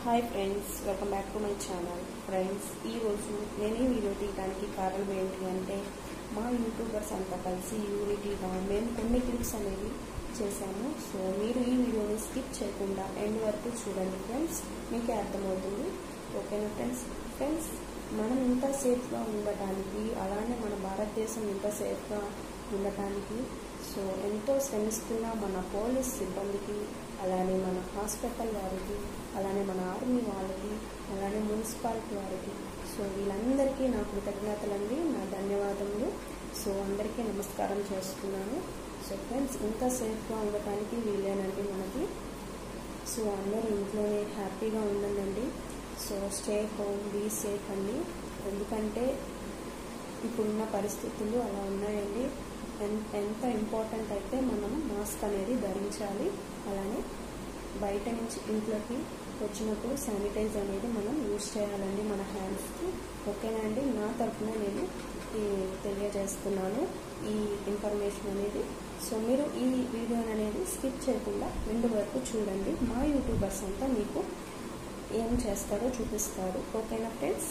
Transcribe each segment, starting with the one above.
Hi friends, welcome back to my channel. Friends, ఈరోజు నేను ఈ వీడియో తీయడానికి కారణం ఏంటి అంటే, మా యూట్యూబర్స్ అంతా కలిసి యూనిటీగా మేము కొన్ని క్లిప్స్ అనేవి చేశాము. సో మీరు ఈ వీడియోని స్కిప్ చేయకుండా ఎండ్ వరకు చూడండి ఫ్రెండ్స్, మీకే అర్థమవుతుంది. ఓకేనా ఫ్రెండ్స్, మనం ఇంత సేఫ్గా ఉండటానికి, అలానే మన భారతదేశం ఇంత సేఫ్గా ఉండటానికి సో ఎంతో శ్రమిస్తున్న మన పోలీస్ సిబ్బందికి, అలానే మన హాస్పిటల్ వారికి, అలానే మన ఆర్మీ వాళ్ళకి, అలానే మున్సిపాలిటీ వారికి, సో వీళ్ళందరికీ నా కృతజ్ఞతలండి, నా ధన్యవాదములు. సో అందరికీ నమస్కారం చేస్తున్నాను. సో ఫ్రెండ్స్, ఇంత సేఫ్గా ఉండటానికి వీలేనండి మనకి. సో అందరూ ఇంట్లోనే హ్యాపీగా ఉండండి. So stay home, be safe అండి. ఎందుకంటే ఇప్పుడున్న పరిస్థితులు అలా ఉన్నాయండి. ఎంత ఇంపార్టెంట్ అయితే మనం మాస్క్ అనేది ధరించాలి. అలానే బయట నుంచి ఇంట్లోకి వచ్చినప్పుడు శానిటైజ్ అనేది మనం యూజ్ చేయాలండి మన హ్యాండ్స్కి. ఓకేనా అండి, నా తరఫున నేను తెలియజేస్తున్నాను ఈ ఇన్ఫర్మేషన్ అనేది. సో మీరు ఈ వీడియోని అనేది స్కిప్ చేయకుండా ఎండ్ వరకు చూడండి. మా యూట్యూబర్స్ అంతా మీకు ఏం చేస్తారో చూపిస్తారు. ఓకేనా friends?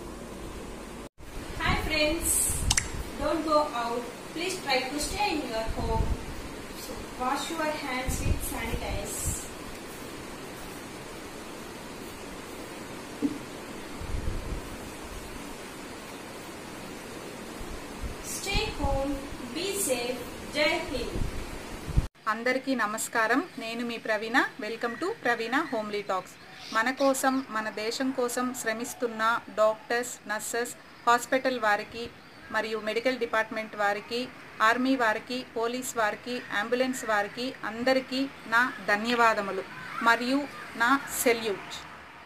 Hi friends, don't go out. Please try to stay in your home. So wash your hands with sanitize. Stay home, be safe. Jai Hind. అందరికీ నమస్కారం. నేను మీ Praveena. Welcome to Praveena homely talks. మన కోసం, మన దేశం కోసం శ్రమిస్తున్న డాక్టర్స్, నర్సెస్, హాస్పిటల్ వారికి మరియు మెడికల్ డిపార్ట్మెంట్ వారికి, ఆర్మీ వారికి, పోలీస్ వారికి, అంబులెన్స్ వారికి అందరికీ నా ధన్యవాదములు మరియు నా సెల్యూట్.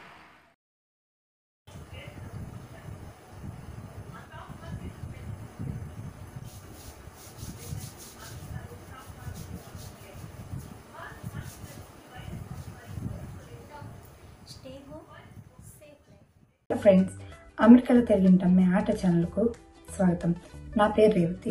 ఫ్రెండ్స్, అమెరికాలో తెలియంటాం మీ ఆట ఛానల్కు స్వాగతం. నా పేరు రేవతి.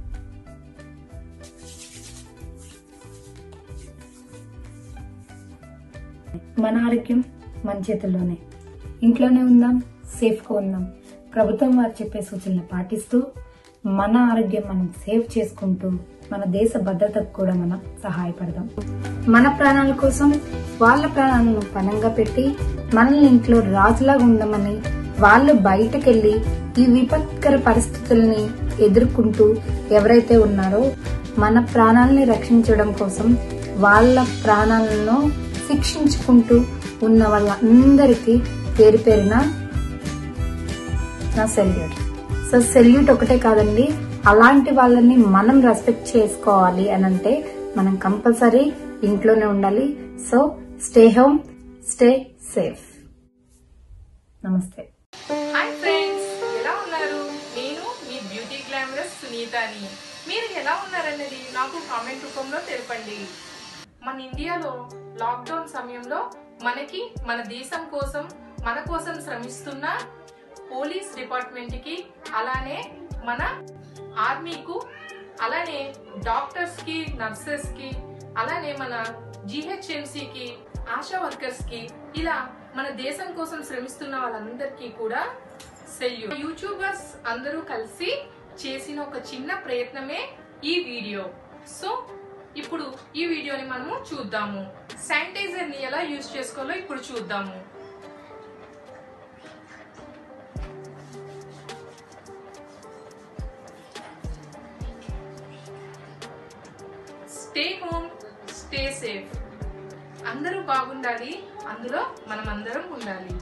మన ఆరోగ్యం మన చేతుల్లోనే. ఇంట్లోనే ఉందాం, సేఫ్గా ఉందాం. ప్రభుత్వం వారు చెప్పే సూచనలు పాటిస్తూ మన ఆరోగ్యం మనం సేవ్ చేసుకుంటూ మన దేశ భద్రతకు కూడా మనం సహాయపడదాం. మన ప్రాణాల కోసం వాళ్ళ ప్రాణాలను పణంగా పెట్టి మనల్ని ఇంట్లో రాజులాగా ఉండమని వాళ్ళు బయటకెళ్లి ఈ విపత్కర పరిస్థితుల్ని ఎదుర్కొంటూ ఎవరైతే ఉన్నారో మన ప్రాణాలని రక్షించడం కోసం వాళ్ళ ప్రాణాలను శిక్షించుకుంటూ ఉన్న వాళ్ళందరికీ పేరు పేరున నా సెల్యూట్. సో సెల్యూట్ ఒకటే కాదండి, అలాంటి వాళ్ళని మనం రెస్పెక్ట్ చేసుకోవాలి అని అంటే మనం కంపల్సరీ ఇంట్లోనే ఉండాలి. So stay home, stay safe. నమస్తే. హాయ్ ఫ్రెండ్స్, ఎలా ఉన్నారు? నేను మీ బ్యూటీ గ్లామరస్ సునీతని. మీరు ఎలా ఉన్నారన్నది నాకు కామెంట్ రూపంలో తెలపండి. మన ఇండియాలో లాక్డౌన్ సమయంలో మనకి, మన దేశం కోసం, మన కోసం శ్రమిస్తున్న పోలీస్ డిపార్ట్మెంట్ కి, అలానే మన ఆర్మీకు, అలానే డాక్టర్స్ కి, నర్సెస్ కి, అలానే మన GHMC కి, ఆశా వర్కర్స్ కి, ఇలా మన దేశం కోసం శ్రమిస్తున్న వాళ్ళందరికీ కూడా సెల్యూట్. యూట్యూబర్స్ అందరూ కలిసి చేసిన ఒక చిన్న ప్రయత్నమే ఈ వీడియో. సో ఇప్పుడు ఈ వీడియోని మనము చూద్దాము. శానిటైజర్ ని ఎలా యూజ్ చేసుకోవాలో ఇప్పుడు చూద్దాము. Stay home, stay safe. అందరూ బాగుండాలి, అందులో మనం అందరం ఉండాలి.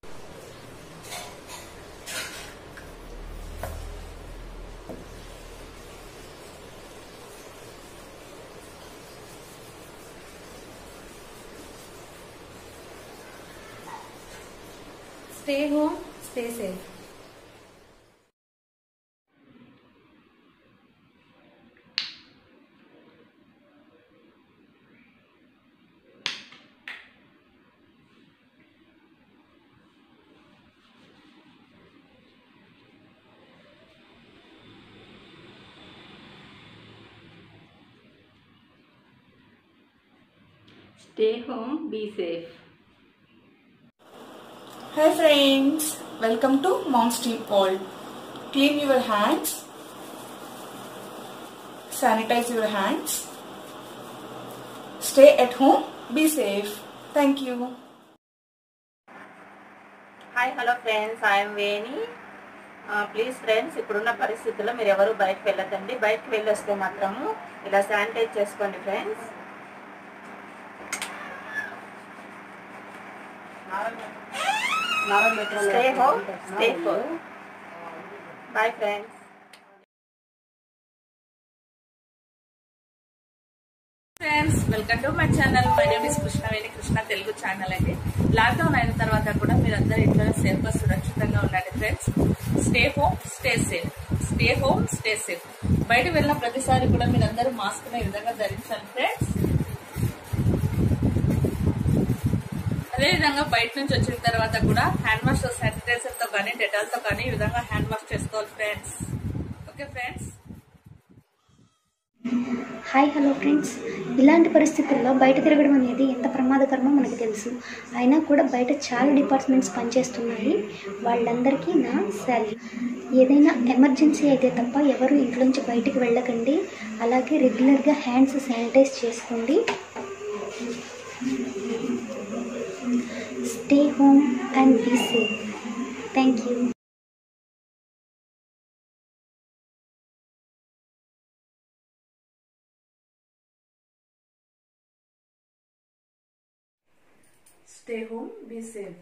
Stay home, stay safe. Stay home, be safe. Hi friends, welcome to Mom's Tea World. Clean your hands, sanitize your hands, stay at home, be safe. Thank you. Hi hello friends, I'm Veni. Please friends, ఇప్పుడున్న పరిస్థితుల్లో మీరు ఎవరు బయటకు వెళ్ళకండి. బయటకు వెళ్ళొస్తే మాత్రము ఇలా sanitize చేసుకోండి friends. Stay home, stay home. Bye friends. Friends, welcome to my channel. My name is Krishnaveni, Krishna Telugu channel అండి. లాక్డౌన్ అయిన తర్వాత కూడా మీరు అందరూ ఇంట్లో సేఫ్గా సురక్షితంగా ఉండండి friends. Stay home, stay safe. Stay home, stay safe. బయట వెళ్ళిన ప్రతిసారి కూడా మీరు అందరూ మాస్క్ ఈ విధంగా ధరించాలి ఫ్రెండ్స్. అదేవిధంగా బయట నుంచి వచ్చిన తర్వాత కూడా హ్యాండ్ వాష్ శానిటైజర్ తో కానీ డెటాల్ తో కానీ ఈ విధంగా హ్యాండ్ వాష్ చేసుకోవాలి friends. Okay friends. Hi hello friends, ఇలాంటి పరిస్థితుల్లో బయట తిరగడం అనేది ఎంత ప్రమాదకరమో మనకు తెలుసు. అయినా కూడా బయట చాలా డిపార్ట్మెంట్స్ పనిచేస్తున్నాయి. వాళ్ళందరికీ నా సాల్యూట్. ఏదైనా ఎమర్జెన్సీ అయితే తప్ప ఎవరు ఇంట్లోంచి బయటికి వెళ్ళకండి. అలాగే రెగ్యులర్గా హ్యాండ్స్ శానిటైజ్ చేసుకోండి. Stay home and be safe. Thank you. Stay home, be safe.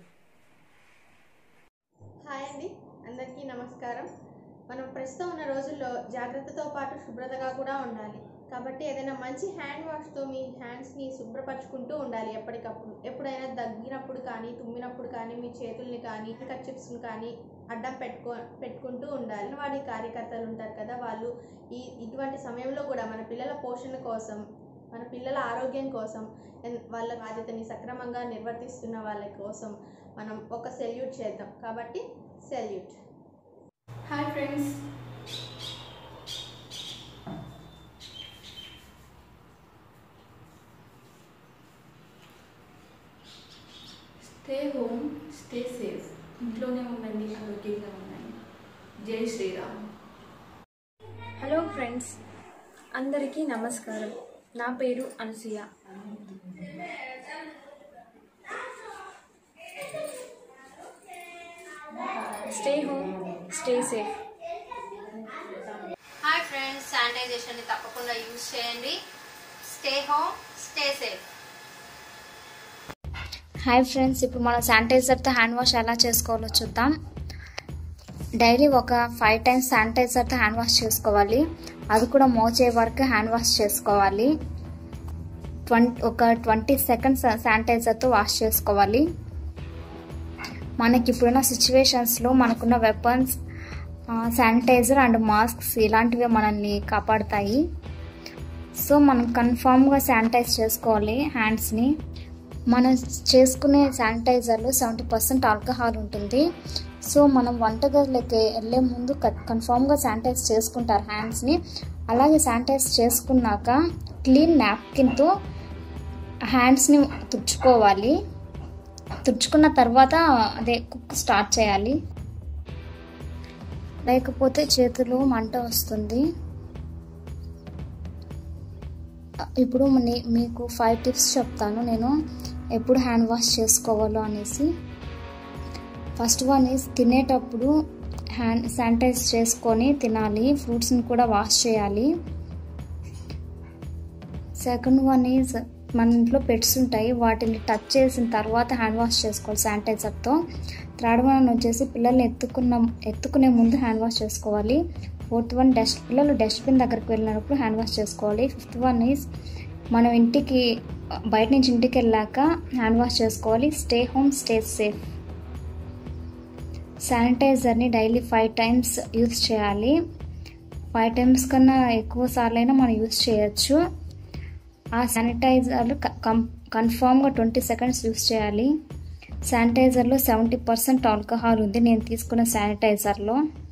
Hi అండి, అందరికీ నమస్కారం. మనం ప్రస్తుతం ఉన్న రోజుల్లో జాగ్రత్తతో పాటు శుభ్రతగా కూడా ఉండాలి. కాబట్టి ఏదైనా మంచి హ్యాండ్ వాష్తో మీ హ్యాండ్స్ని శుభ్రపరచుకుంటూ ఉండాలి ఎప్పటికప్పుడు. ఎప్పుడైనా దగ్గినప్పుడు కానీ తుమ్మినప్పుడు కానీ మీ చేతుల్ని కానీ కర్చిప్స్ని కానీ అడ్డం పెట్టుకుంటూ ఉండాలి. వాడి కార్యకర్తలు ఉంటారు కదా, వాళ్ళు ఇటువంటి సమయంలో కూడా మన పిల్లల పోషణ కోసం, మన పిల్లల ఆరోగ్యం కోసం, వాళ్ళ బాధ్యతని సక్రమంగా నిర్వర్తిస్తున్న వాళ్ళ కోసం మనం ఒక సెల్యూట్ చేద్దాం. కాబట్టి salute. Hi friends, stay home, stay safe. ఇంట్లోనే ఉండండి, ఆరోగ్యంగా ఉండండి. జై శ్రీరామ్. హలో ఫ్రెండ్స్, అందరికీ నమస్కారం. నా పేరు Anasuya. Stay home, stay safe. Hi friends, శానిటైజేషన్ని తప్పకుండా యూజ్ చేయండి. Stay home, stay safe. Hi friends, ఇప్పుడు మనం శానిటైజర్తో హ్యాండ్ వాష్ ఎలా చేసుకోవాలో చూద్దాం. డైలీ ఒక 5 times శానిటైజర్తో హ్యాండ్ వాష్ చేసుకోవాలి. అది కూడా మోచే వరకు హ్యాండ్ వాష్ చేసుకోవాలి. ఒక 20 seconds శానిటైజర్తో వాష్ చేసుకోవాలి. మనకి ఇప్పుడున్న సిచ్యువేషన్స్లో మనకున్న వెపన్స్, శానిటైజర్ అండ్ మాస్క్స్ ఇలాంటివి మనల్ని కాపాడుతాయి. సో మనం కన్ఫామ్గా శానిటైజ్ చేసుకోవాలి హ్యాండ్స్ని. మనం చేసుకునే శానిటైజర్లో 70% ఆల్కహాల్ ఉంటుంది. సో మనం వంటగదిలోకి వెళ్ళే ముందు కన్ఫామ్గా శానిటైజ్ చేసుకుంటారు హ్యాండ్స్ని. అలాగే శానిటైజ్ చేసుకున్నాక క్లీన్ నాప్కిన్తో హ్యాండ్స్ని తుడుచుకోవాలి. తుడుచుకున్న తర్వాత కుక్ స్టార్ట్ చేయాలి, లేకపోతే చేతులు మంట వస్తుంది. ఇప్పుడు మీకు 5 tips చెప్తాను నేను ఎప్పుడు హ్యాండ్ వాష్ చేసుకోవాలో అనేసి. ఫస్ట్ వన్ ఈజ్ తినేటప్పుడు హ్యాండ్ శానిటైజ్ చేసుకొని తినాలి. ఫ్రూట్స్ని కూడా వాష్ చేయాలి. సెకండ్ వన్ ఈజ్ మన ఇంట్లో పెట్స్ ఉంటాయి, వాటిని టచ్ చేసిన తర్వాత హ్యాండ్ వాష్ చేసుకోవాలి శానిటైజర్తో. థర్డ్ వన్ వచ్చేసి పిల్లల్ని ఎత్తుకునే ముందు హ్యాండ్ వాష్ చేసుకోవాలి. ఫోర్త్ వన్ పిల్లలు డస్ట్బిన్ దగ్గరికి వెళ్ళినప్పుడు హ్యాండ్ వాష్ చేసుకోవాలి. ఫిఫ్త్ వన్ ఈజ్ మనం బయట నుంచి ఇంటికి వెళ్ళాక హ్యాండ్ వాష్ చేసుకోవాలి. Stay home, stay safe. శానిటైజర్ని డైలీ 5 times యూజ్ చేయాలి. 5 times కన్నా ఎక్కువ సార్లైనా మనం యూజ్ చేయొచ్చు. ఆ శానిటైజర్లు కన్ఫామ్గా 20 seconds యూజ్ చేయాలి. శానిటైజర్లో 70% ఆల్కహాల్ ఉంది నేను తీసుకున్న శానిటైజర్లో.